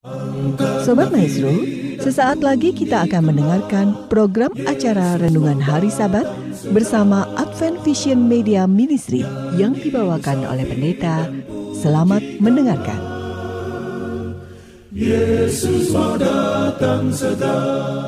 Sobat Maestro, sesaat lagi kita akan mendengarkan program acara Renungan Hari Sabat bersama Advent Vision Media Ministry yang dibawakan oleh pendeta. Selamat mendengarkan. Yesus mau datang segera.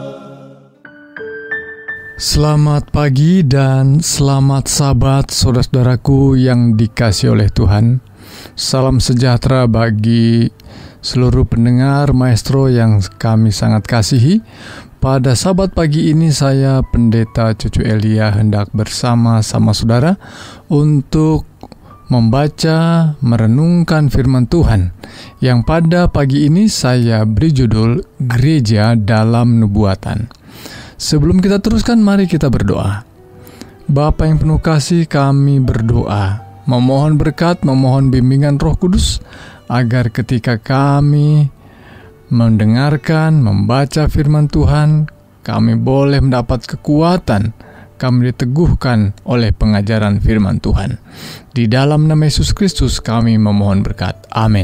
Selamat pagi dan selamat Sabat saudara-saudaraku yang dikasihi oleh Tuhan. Salam sejahtera bagi seluruh pendengar Maestro yang kami sangat kasihi. Pada Sabat pagi ini saya Pendeta Cucu Elia hendak bersama-sama saudara untuk membaca, merenungkan firman Tuhan yang pada pagi ini saya beri judul Gereja dalam Nubuatan. Sebelum kita teruskan, mari kita berdoa. Bapa yang penuh kasih, kami berdoa, memohon berkat, memohon bimbingan Roh Kudus, agar ketika kami mendengarkan, membaca firman Tuhan, kami boleh mendapat kekuatan, kami diteguhkan oleh pengajaran firman Tuhan. Di dalam nama Yesus Kristus kami memohon berkat. Amin.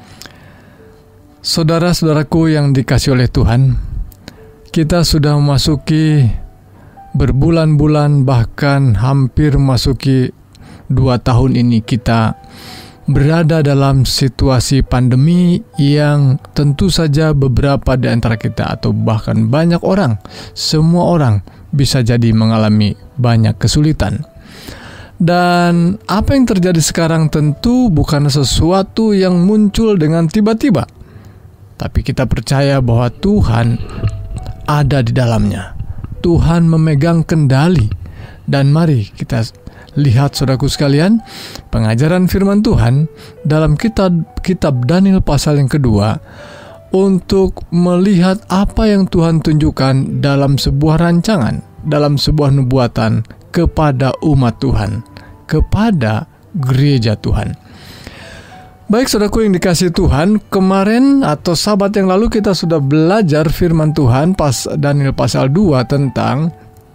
Saudara-saudaraku yang dikasihi oleh Tuhan, kita sudah memasuki berbulan-bulan, bahkan hampir memasuki 2 tahun ini kita berada dalam situasi pandemi yang tentu saja beberapa di antara kita atau bahkan banyak orang, semua orang bisa jadi mengalami banyak kesulitan. Dan apa yang terjadi sekarang tentu bukan sesuatu yang muncul dengan tiba-tiba, tapi kita percaya bahwa Tuhan ada di dalamnya. Tuhan memegang kendali. Dan mari kita lihat saudaraku sekalian, pengajaran firman Tuhan dalam kitab Daniel pasal yang kedua, untuk melihat apa yang Tuhan tunjukkan dalam sebuah rancangan, dalam sebuah nubuatan kepada umat Tuhan, kepada gereja Tuhan. Baik saudaraku yang dikasihi Tuhan, kemarin atau Sabat yang lalu kita sudah belajar firman Tuhan pas Daniel pasal 2 tentang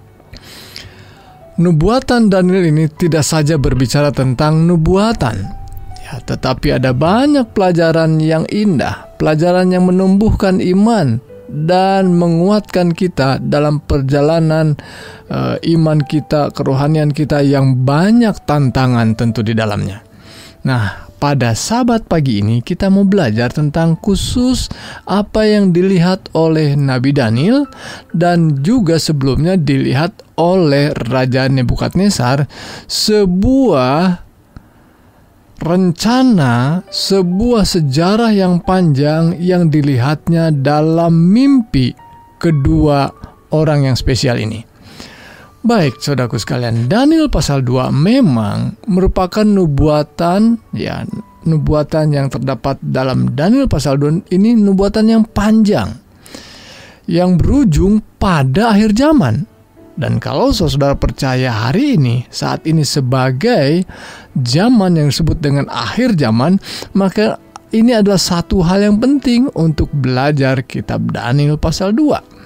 nubuatan. Daniel ini tidak saja berbicara tentang nubuatan, ya, tetapi ada banyak pelajaran yang indah, pelajaran yang menumbuhkan iman dan menguatkan kita dalam perjalanan iman kita, kerohanian kita yang banyak tantangan tentu di dalamnya. Nah, pada Sabat pagi ini kita mau belajar tentang khusus apa yang dilihat oleh Nabi Daniel dan juga sebelumnya dilihat oleh Raja Nebukadnezar, sebuah rencana, sebuah sejarah yang panjang yang dilihatnya dalam mimpi kedua orang yang spesial ini. Baik, saudaraku sekalian, Daniel pasal 2 memang merupakan nubuatan, ya, nubuatan yang terdapat dalam Daniel pasal 2 ini nubuatan yang panjang, yang berujung pada akhir zaman. Dan kalau saudara percaya hari ini, saat ini sebagai zaman yang disebut dengan akhir zaman, maka ini adalah satu hal yang penting untuk belajar kitab Daniel pasal 2.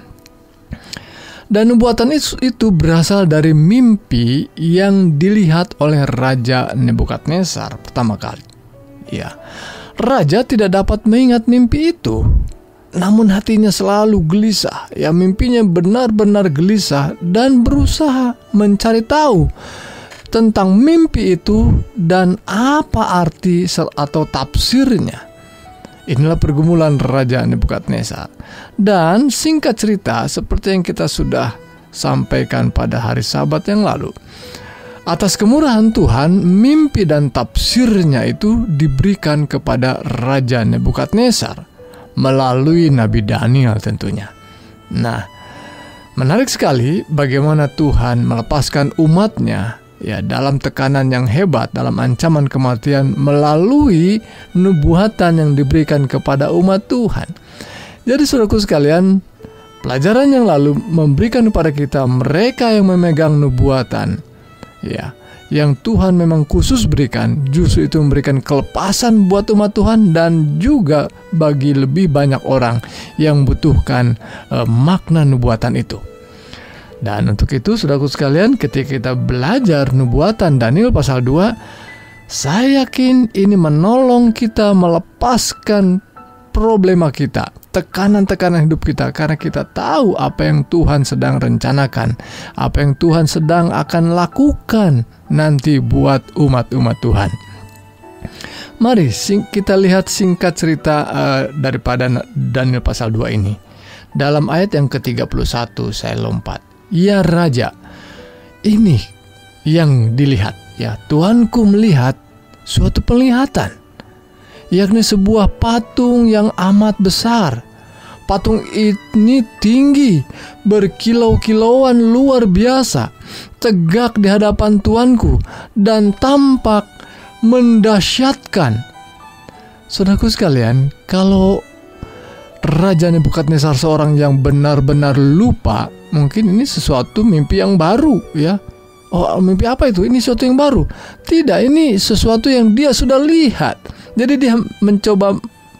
Dan nubuatan itu berasal dari mimpi yang dilihat oleh Raja Nebukadnezar pertama kali. Ya, Raja tidak dapat mengingat mimpi itu, namun hatinya selalu gelisah. Ya, mimpinya benar-benar gelisah dan berusaha mencari tahu tentang mimpi itu dan apa arti atau tafsirnya. Inilah pergumulan Raja Nebukadnezar. Dan singkat cerita, seperti yang kita sudah sampaikan pada hari Sabat yang lalu, atas kemurahan Tuhan, mimpi dan tafsirnya itu diberikan kepada Raja Nebukadnezar melalui Nabi Daniel tentunya. Nah, menarik sekali bagaimana Tuhan melepaskan umatnya, ya, dalam tekanan yang hebat, dalam ancaman kematian melalui nubuatan yang diberikan kepada umat Tuhan. Jadi saudaraku sekalian, pelajaran yang lalu memberikan kepada kita mereka yang memegang nubuatan, ya, yang Tuhan memang khusus berikan, justru itu memberikan kelepasan buat umat Tuhan dan juga bagi lebih banyak orang yang membutuhkan makna nubuatan itu. Dan untuk itu, saudaraku sekalian, ketika kita belajar nubuatan Daniel pasal 2, saya yakin ini menolong kita melepaskan problema kita, tekanan-tekanan hidup kita, karena kita tahu apa yang Tuhan sedang rencanakan, apa yang Tuhan sedang akan lakukan nanti buat umat-umat Tuhan. Mari kita lihat singkat cerita daripada Daniel pasal 2 ini. Dalam ayat yang ke-31 saya lompat. Ya Raja, ini yang dilihat. Ya, Tuanku melihat suatu penglihatan, yakni sebuah patung yang amat besar. Patung ini tinggi, berkilau-kilauan luar biasa, tegak di hadapan Tuanku, dan tampak mendahsyatkan. Saudaraku sekalian, kalau Raja Nebukadnezar seorang yang benar-benar lupa, mungkin ini sesuatu mimpi yang baru, ya. Oh, mimpi apa itu? Ini sesuatu yang baru. Tidak, ini sesuatu yang dia sudah lihat. Jadi dia mencoba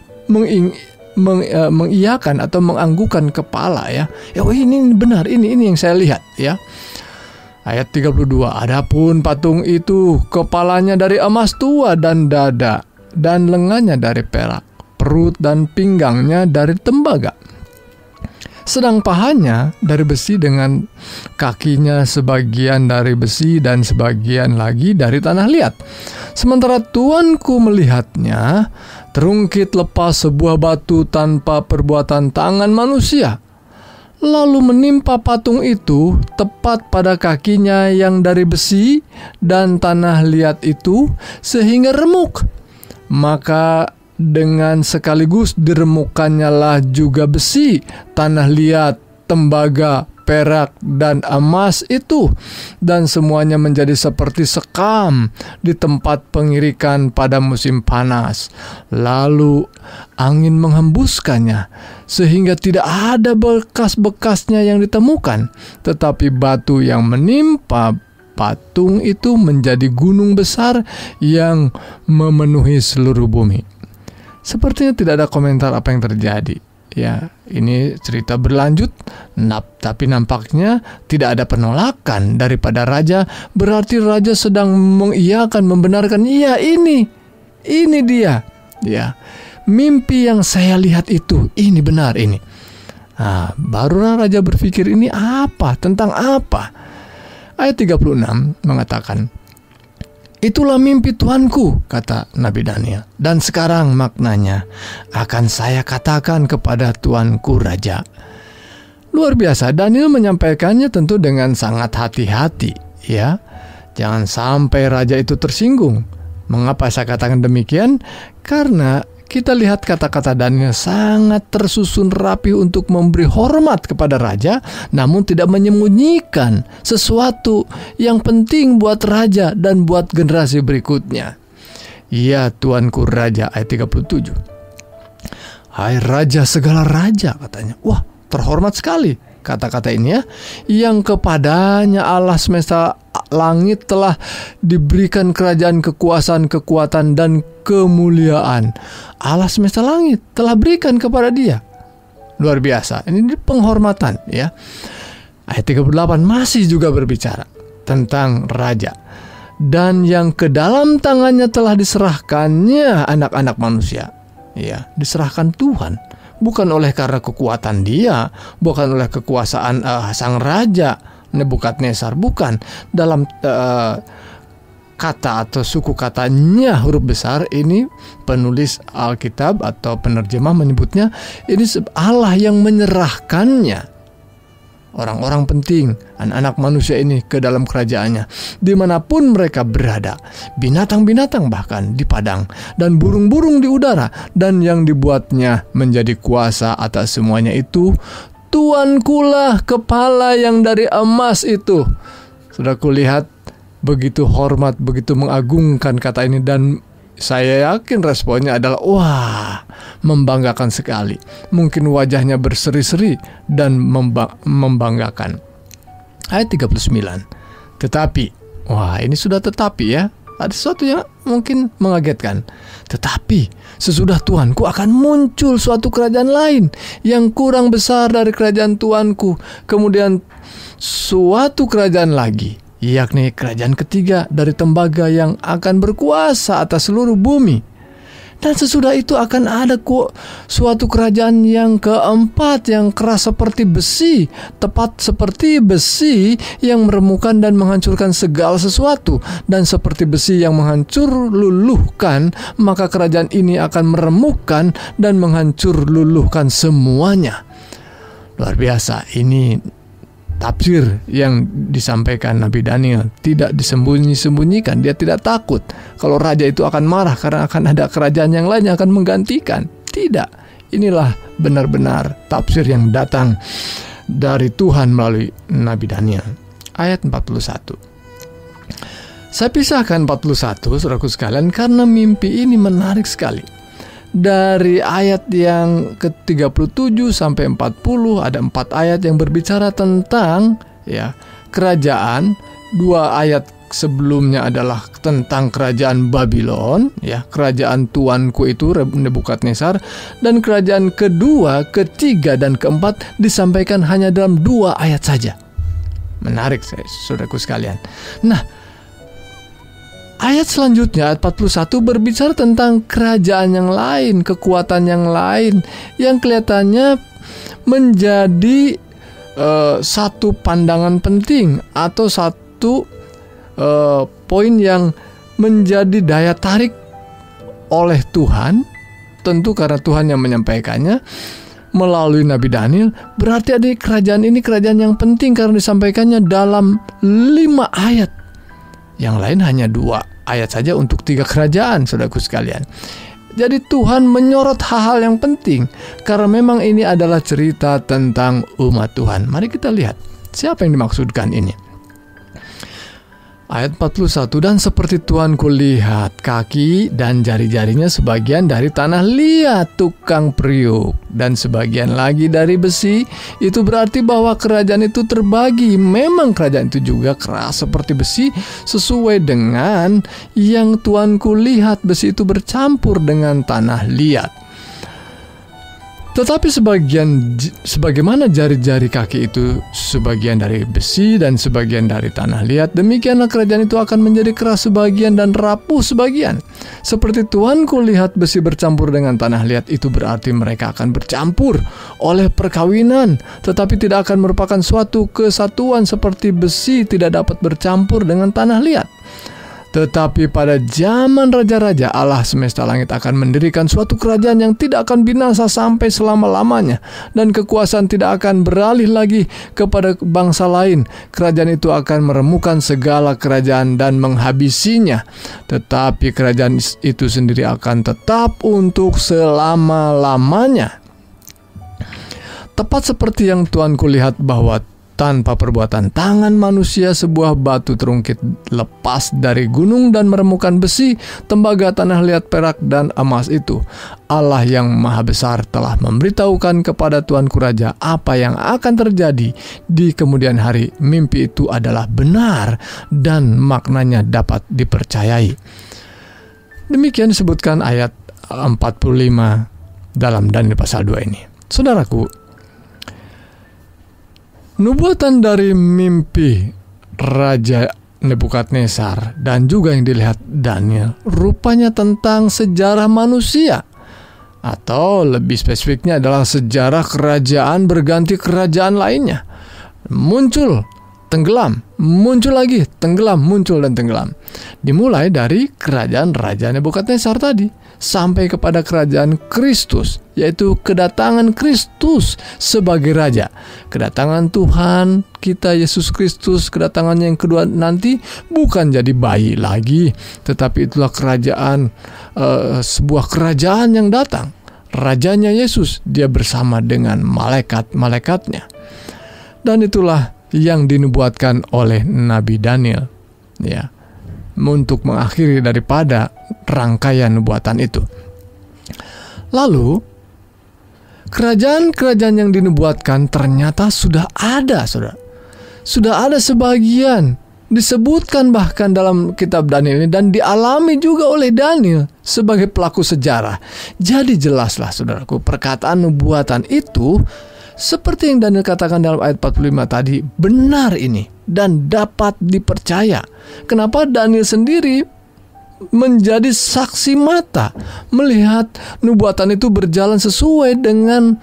mengiyakan atau menganggukkan kepala, ya. Ya, oh, ini benar, ini yang saya lihat, ya. Ayat 32. Adapun patung itu kepalanya dari emas tua dan dada, dan lengannya dari perak, perut dan pinggangnya dari tembaga. Sedang pahanya dari besi, dengan kakinya sebagian dari besi dan sebagian lagi dari tanah liat. Sementara Tuanku melihatnya, terungkit lepas sebuah batu tanpa perbuatan tangan manusia, lalu menimpa patung itu tepat pada kakinya yang dari besi dan tanah liat itu, sehingga remuk. Maka dengan sekaligus diremukkannya lah juga besi, tanah liat, tembaga, perak, dan emas itu, dan semuanya menjadi seperti sekam di tempat pengirikan pada musim panas. Lalu angin menghembuskannya, sehingga tidak ada bekas-bekasnya yang ditemukan, tetapi batu yang menimpa patung itu menjadi gunung besar yang memenuhi seluruh bumi. Sepertinya tidak ada komentar apa yang terjadi. Ya, ini cerita berlanjut, tapi nampaknya tidak ada penolakan daripada raja. Berarti raja sedang mengiyakan, membenarkan, iya ini dia. Ya, mimpi yang saya lihat itu, ini benar ini. Nah, barulah raja berpikir, ini apa? Tentang apa? Ayat 36 mengatakan, itulah mimpi Tuanku, kata Nabi Daniel. Dan sekarang maknanya akan saya katakan kepada Tuanku Raja. Luar biasa, Daniel menyampaikannya tentu dengan sangat hati-hati, ya. Jangan sampai raja itu tersinggung. Mengapa saya katakan demikian? Karena kita lihat kata-kata Daniel sangat tersusun rapi untuk memberi hormat kepada raja, namun tidak menyembunyikan sesuatu yang penting buat raja dan buat generasi berikutnya. Ya Tuanku Raja, ayat 37. Hai Raja segala raja, katanya. Wah, terhormat sekali kata-kata ini, ya. Yang kepadanya Allah semesta langit telah diberikan kerajaan, kekuasaan, kekuatan, dan kemuliaan. Allah semesta langit telah berikan kepada dia. Luar biasa. Ini penghormatan, ya. Ayat 38 masih juga berbicara tentang raja. Dan yang ke dalam tangannya telah diserahkannya anak-anak manusia. Ya, diserahkan Tuhan. Bukan oleh karena kekuatan dia, bukan oleh kekuasaan sang raja Nebukadnezar, bukan. Dalam kata atau suku katanya huruf besar ini, penulis Alkitab atau penerjemah menyebutnya ini Allah yang menyerahkannya orang-orang penting, anak-anak manusia ini ke dalam kerajaannya, dimanapun mereka berada, binatang-binatang bahkan di padang, dan burung-burung di udara, dan yang dibuatnya menjadi kuasa atas semuanya itu. Tuankulah kepala yang dari emas itu. Sudah kulihat begitu hormat, begitu mengagungkan kata ini, dan saya yakin responnya adalah wah, membanggakan sekali. Mungkin wajahnya berseri-seri dan membanggakan. Ayat 39. Tetapi, wah ini sudah tetapi, ya. Ada sesuatu yang mungkin mengagetkan. Tetapi sesudah Tuanku akan muncul suatu kerajaan lain yang kurang besar dari kerajaan Tuanku. Kemudian suatu kerajaan lagi, yakni kerajaan ketiga dari tembaga yang akan berkuasa atas seluruh bumi. Dan sesudah itu akan ada suatu kerajaan yang keempat yang keras seperti besi, tepat seperti besi yang meremukkan dan menghancurkan segala sesuatu. Dan seperti besi yang menghancur luluhkan, maka kerajaan ini akan meremukkan dan menghancur luluhkan semuanya. Luar biasa, ini tafsir yang disampaikan Nabi Daniel tidak disembunyi-sembunyikan. Dia tidak takut kalau raja itu akan marah karena akan ada kerajaan yang lain yang akan menggantikan. Tidak. Inilah benar-benar tafsir yang datang dari Tuhan melalui Nabi Daniel. Ayat 41. Saya pisahkan 41, saudaraku sekalian, karena mimpi ini menarik sekali. Dari ayat yang ke-37 sampai 40 ada 4 ayat yang berbicara tentang kerajaan. 2 ayat sebelumnya adalah tentang kerajaan Babylon, kerajaan tuanku itu Nebukadnezar, dan kerajaan kedua, ketiga, dan keempat disampaikan hanya dalam 2 ayat saja. Menarik, saudaraku sekalian. Nah, ayat selanjutnya, ayat 41, berbicara tentang kerajaan yang lain, kekuatan yang lain, yang kelihatannya menjadi satu pandangan penting atau satu poin yang menjadi daya tarik oleh Tuhan. Tentu karena Tuhan yang menyampaikannya melalui Nabi Daniel. Berarti ada kerajaan ini kerajaan yang penting karena disampaikannya dalam 5 ayat. Yang lain hanya 2 ayat saja untuk 3 kerajaan, saudaraku sekalian. Jadi Tuhan menyorot hal-hal yang penting karena memang ini adalah cerita tentang umat Tuhan. Mari kita lihat siapa yang dimaksudkan ini. Ayat 41, dan seperti Tuanku lihat kaki dan jari-jarinya sebagian dari tanah liat tukang periuk dan sebagian lagi dari besi. Itu berarti bahwa kerajaan itu terbagi. Memang kerajaan itu juga keras seperti besi, sesuai dengan yang Tuanku lihat, besi itu bercampur dengan tanah liat. Tetapi sebagaimana jari-jari kaki itu sebagian dari besi dan sebagian dari tanah liat, demikianlah kerajaan itu akan menjadi keras sebagian dan rapuh sebagian. Seperti Tuanku lihat besi bercampur dengan tanah liat, itu berarti mereka akan bercampur oleh perkawinan, tetapi tidak akan merupakan suatu kesatuan seperti besi tidak dapat bercampur dengan tanah liat. Tetapi pada zaman raja-raja, Allah semesta langit akan mendirikan suatu kerajaan yang tidak akan binasa sampai selama-lamanya, dan kekuasaan tidak akan beralih lagi kepada bangsa lain. Kerajaan itu akan meremukkan segala kerajaan dan menghabisinya, tetapi kerajaan itu sendiri akan tetap untuk selama-lamanya. Tepat seperti yang Tuanku lihat bahwa tanpa perbuatan tangan manusia sebuah batu terungkit lepas dari gunung dan meremukkan besi, tembaga, tanah liat, perak, dan emas itu. Allah yang maha besar telah memberitahukan kepada Tuanku Raja apa yang akan terjadi di kemudian hari. Mimpi itu adalah benar dan maknanya dapat dipercayai. Demikian disebutkan ayat 45 dalam Daniel pasal 2 ini. Saudaraku, nubuatan dari mimpi Raja Nebukadnezar dan juga yang dilihat Daniel rupanya tentang sejarah manusia, atau lebih spesifiknya adalah sejarah kerajaan berganti kerajaan lainnya. Muncul, tenggelam, muncul lagi, tenggelam, muncul dan tenggelam. Dimulai dari kerajaan Raja Nebukadnezar tadi sampai kepada kerajaan Kristus, yaitu kedatangan Kristus sebagai Raja. Kedatangan Tuhan kita Yesus Kristus, kedatangannya yang kedua nanti bukan jadi bayi lagi, tetapi itulah kerajaan, sebuah kerajaan yang datang. Rajanya Yesus, dia bersama dengan malaikat-malaikatnya. Dan itulah yang dinubuatkan oleh Nabi Daniel, untuk mengakhiri daripada rangkaian nubuatan itu. Lalu kerajaan-kerajaan yang dinubuatkan ternyata sudah ada, saudara. Sudah ada sebagian disebutkan bahkan dalam kitab Daniel ini, dan dialami juga oleh Daniel sebagai pelaku sejarah. Jadi jelaslah, saudaraku, perkataan nubuatan itu seperti yang Daniel katakan dalam ayat 45 tadi, benar ini dan dapat dipercaya. Kenapa? Daniel sendiri menjadi saksi mata, melihat nubuatan itu berjalan sesuai dengan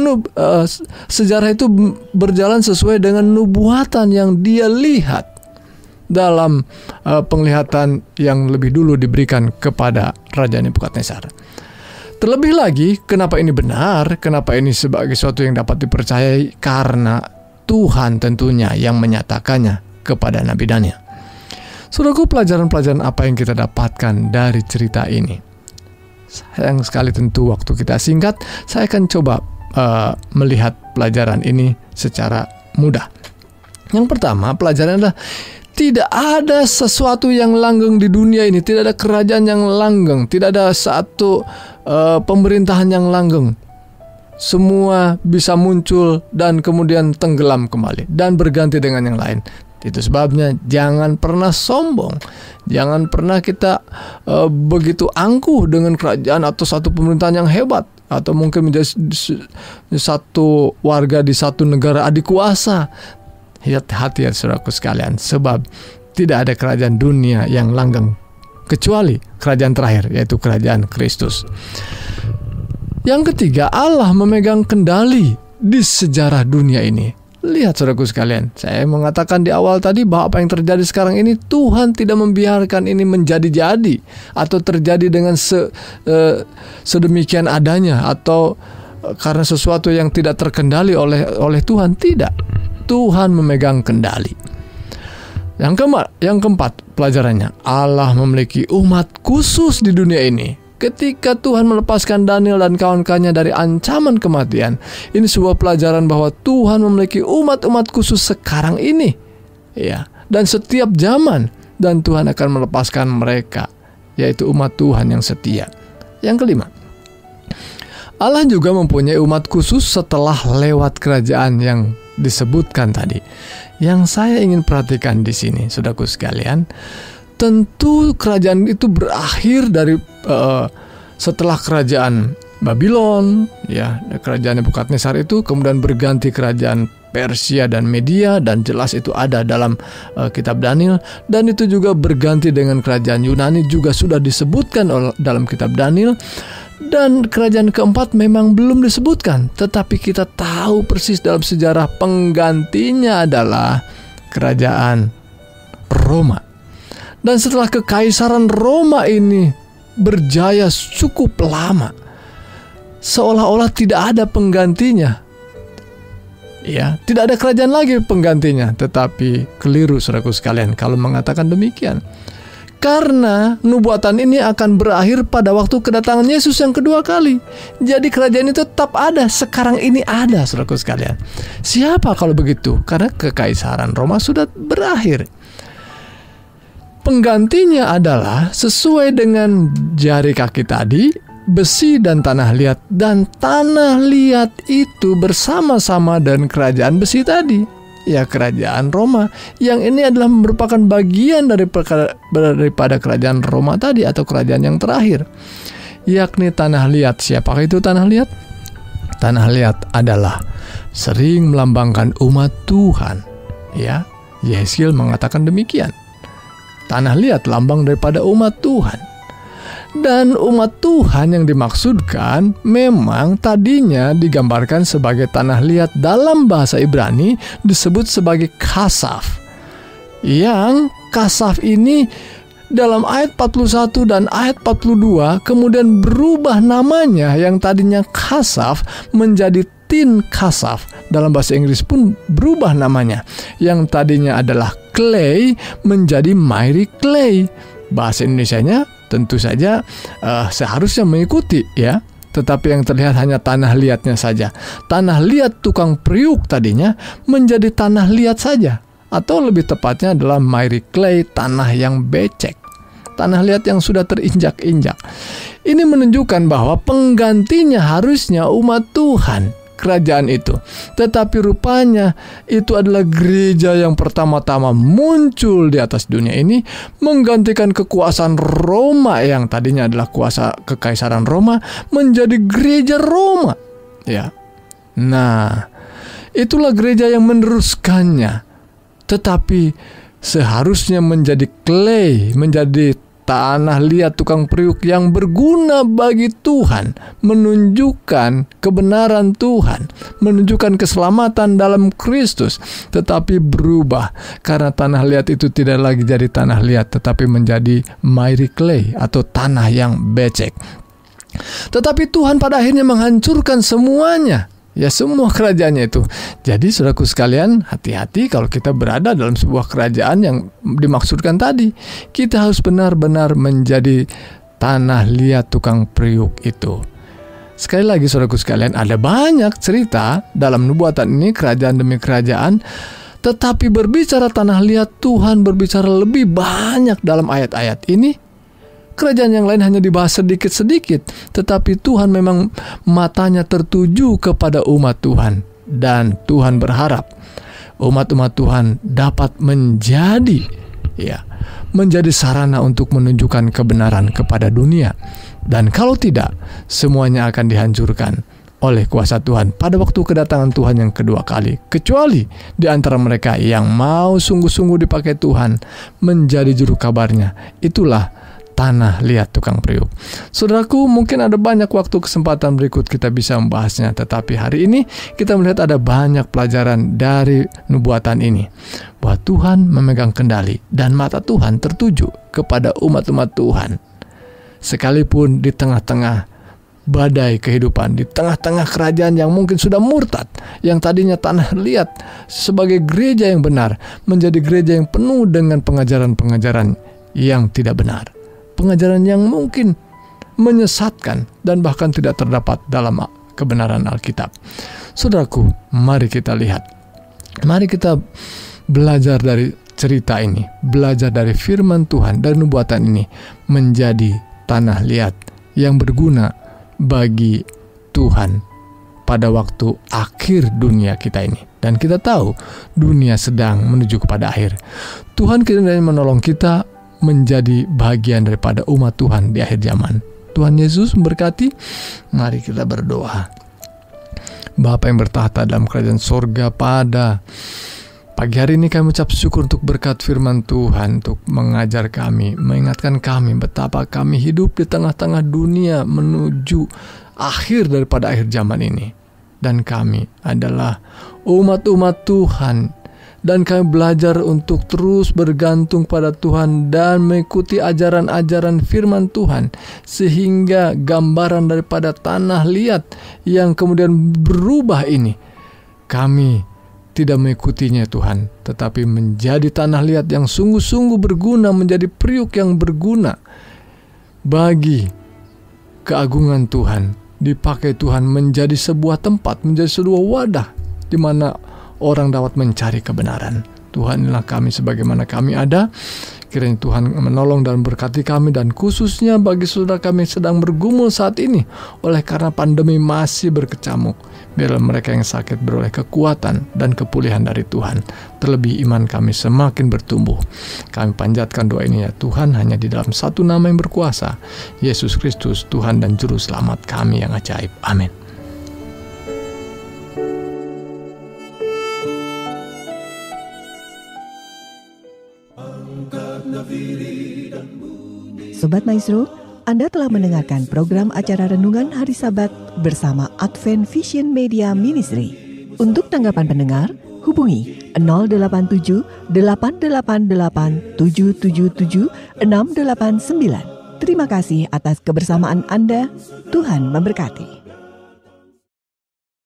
sejarah itu berjalan sesuai dengan nubuatan yang dia lihat dalam penglihatan yang lebih dulu diberikan kepada Raja Nebukadnezar. Terlebih lagi, kenapa ini benar? Kenapa ini sebagai sesuatu yang dapat dipercayai? Karena Tuhan tentunya yang menyatakannya kepada Nabi Daniel. Saudaraku, pelajaran-pelajaran apa yang kita dapatkan dari cerita ini? Sayang sekali tentu waktu kita singkat. Saya akan coba melihat pelajaran ini secara mudah. Yang pertama, pelajaran adalah tidak ada sesuatu yang langgeng di dunia ini. Tidak ada kerajaan yang langgeng. Tidak ada satu pemerintahan yang langgeng. Semua bisa muncul dan kemudian tenggelam kembali dan berganti dengan yang lain. Itu sebabnya jangan pernah sombong. Jangan pernah kita begitu angkuh dengan kerajaan atau satu pemerintahan yang hebat, atau mungkin menjadi satu warga di satu negara adikuasa. Hati-hati ya saudaraku sekalian, sebab tidak ada kerajaan dunia yang langgeng kecuali kerajaan terakhir, yaitu kerajaan Kristus. Yang ketiga, Allah memegang kendali di sejarah dunia ini. Lihat saudaraku sekalian, saya mengatakan di awal tadi bahwa apa yang terjadi sekarang ini, Tuhan tidak membiarkan ini menjadi-jadi atau terjadi dengan sedemikian adanya, atau karena sesuatu yang tidak terkendali oleh Tuhan. Tidak, Tuhan memegang kendali. Yang keempat pelajarannya, Allah memiliki umat khusus di dunia ini. Ketika Tuhan melepaskan Daniel dan kawan-kawannya dari ancaman kematian, ini sebuah pelajaran bahwa Tuhan memiliki umat-umat khusus sekarang ini, ya, dan setiap zaman, dan Tuhan akan melepaskan mereka, yaitu umat Tuhan yang setia. Yang kelima, Allah juga mempunyai umat khusus setelah lewat kerajaan yang disebutkan tadi. Yang saya ingin perhatikan di sini, saudaraku sekalian, tentu kerajaan itu berakhir dari setelah kerajaan Babylon, ya, kerajaan Nebukadnezar itu kemudian berganti kerajaan Persia dan Media, dan jelas itu ada dalam kitab Daniel, dan itu juga berganti dengan kerajaan Yunani, juga sudah disebutkan dalam kitab Daniel. Dan kerajaan keempat memang belum disebutkan, tetapi kita tahu persis dalam sejarah penggantinya adalah kerajaan Roma. Dan setelah kekaisaran Roma ini berjaya cukup lama, seolah-olah tidak ada penggantinya. Ya, tidak ada kerajaan lagi penggantinya. Tetapi keliru saudaraku sekalian kalau mengatakan demikian. Karena nubuatan ini akan berakhir pada waktu kedatangan Yesus yang kedua kali. Jadi kerajaan itu tetap ada, sekarang ini ada saudaraku sekalian. Siapa kalau begitu? Karena kekaisaran Roma sudah berakhir. Penggantinya adalah sesuai dengan jari kaki tadi, besi dan tanah liat. Dan tanah liat itu bersama-sama dengan kerajaan besi tadi, ya, kerajaan Roma. Yang ini adalah merupakan bagian daripada kerajaan Roma tadi, atau kerajaan yang terakhir, yakni tanah liat. Siapakah itu tanah liat? Tanah liat adalah sering melambangkan umat Tuhan, ya. Yeskiel mengatakan demikian. Tanah liat lambang daripada umat Tuhan. Dan umat Tuhan yang dimaksudkan memang tadinya digambarkan sebagai tanah liat. Dalam bahasa Ibrani disebut sebagai kasaf. Yang kasaf ini dalam ayat 41 dan ayat 42 kemudian berubah namanya, yang tadinya kasaf menjadi tin kasaf. Dalam bahasa Inggris pun berubah namanya, yang tadinya adalah clay menjadi miry clay. Bahasa Indonesianya tentu saja seharusnya mengikuti, ya. Tetapi yang terlihat hanya tanah liatnya saja. Tanah liat tukang priuk tadinya menjadi tanah liat saja, atau lebih tepatnya adalah miry clay, tanah yang becek, tanah liat yang sudah terinjak-injak. Ini menunjukkan bahwa penggantinya harusnya umat Tuhan, kerajaan itu. Tetapi rupanya itu adalah gereja yang pertama-tama muncul di atas dunia ini, menggantikan kekuasaan Roma yang tadinya adalah kuasa kekaisaran Roma, menjadi gereja Roma, ya. Nah, itulah gereja yang meneruskannya. Tetapi seharusnya menjadi clay, menjadi tanah liat tukang periuk yang berguna bagi Tuhan, menunjukkan kebenaran Tuhan, menunjukkan keselamatan dalam Kristus, tetapi berubah karena tanah liat itu tidak lagi jadi tanah liat, tetapi menjadi miry clay atau tanah yang becek. Tetapi Tuhan pada akhirnya menghancurkan semuanya, ya, semua kerajaannya itu. Jadi saudaraku sekalian, hati-hati kalau kita berada dalam sebuah kerajaan yang dimaksudkan tadi. Kita harus benar-benar menjadi tanah liat tukang periuk itu. Sekali lagi saudaraku sekalian, ada banyak cerita dalam nubuatan ini, kerajaan demi kerajaan. Tetapi berbicara tanah liat, Tuhan berbicara lebih banyak dalam ayat-ayat ini. Kerajaan yang lain hanya dibahas sedikit-sedikit, tetapi Tuhan memang matanya tertuju kepada umat Tuhan. Dan Tuhan berharap umat-umat Tuhan dapat menjadi sarana untuk menunjukkan kebenaran kepada dunia. Dan kalau tidak, semuanya akan dihancurkan oleh kuasa Tuhan pada waktu kedatangan Tuhan yang kedua kali. Kecuali di antara mereka yang mau sungguh-sungguh dipakai Tuhan menjadi juru kabarnya. Itulah tanah liat tukang periuk. Saudaraku, mungkin ada banyak waktu kesempatan berikut kita bisa membahasnya, tetapi hari ini kita melihat ada banyak pelajaran dari nubuatan ini, bahwa Tuhan memegang kendali dan mata Tuhan tertuju kepada umat-umat Tuhan. Sekalipun di tengah-tengah badai kehidupan, di tengah-tengah kerajaan yang mungkin sudah murtad, yang tadinya tanah liat sebagai gereja yang benar, menjadi gereja yang penuh dengan pengajaran-pengajaran yang tidak benar, pengajaran yang mungkin menyesatkan dan bahkan tidak terdapat dalam kebenaran Alkitab. Saudaraku, mari kita lihat, mari kita belajar dari cerita ini, belajar dari firman Tuhan dan nubuatan ini menjadi tanah liat yang berguna bagi Tuhan pada waktu akhir dunia kita ini. Dan kita tahu dunia sedang menuju kepada akhir. Tuhan kiranya menolong kita menjadi bagian daripada umat Tuhan di akhir zaman. Tuhan Yesus memberkati. Mari kita berdoa. Bapa yang bertahta dalam kerajaan sorga, pada pagi hari ini kami ucap syukur untuk berkat firman Tuhan, untuk mengajar kami, mengingatkan kami betapa kami hidup di tengah-tengah dunia menuju akhir daripada akhir zaman ini. Dan kami adalah umat-umat Tuhan, dan kami belajar untuk terus bergantung pada Tuhan dan mengikuti ajaran-ajaran firman Tuhan, sehingga gambaran daripada tanah liat yang kemudian berubah ini, kami tidak mengikutinya Tuhan, tetapi menjadi tanah liat yang sungguh-sungguh berguna, menjadi periuk yang berguna bagi keagungan Tuhan, dipakai Tuhan menjadi sebuah tempat, menjadi sebuah wadah di mana orang dapat mencari kebenaran. Tuhan, inilah kami sebagaimana kami ada. Kiranya Tuhan menolong dan berkati kami, dan khususnya bagi saudara kami yang sedang bergumul saat ini oleh karena pandemi masih berkecamuk. Biarlah mereka yang sakit beroleh kekuatan dan kepulihan dari Tuhan. Terlebih iman kami semakin bertumbuh. Kami panjatkan doa ini ya Tuhan hanya di dalam satu nama yang berkuasa, Yesus Kristus, Tuhan dan Juru Selamat kami yang ajaib. Amin. Sobat Maestro, Anda telah mendengarkan program acara Renungan Hari Sabat bersama Advent Vision Media Ministry. Untuk tanggapan pendengar, hubungi 087 888 777 689. Terima kasih atas kebersamaan Anda. Tuhan memberkati.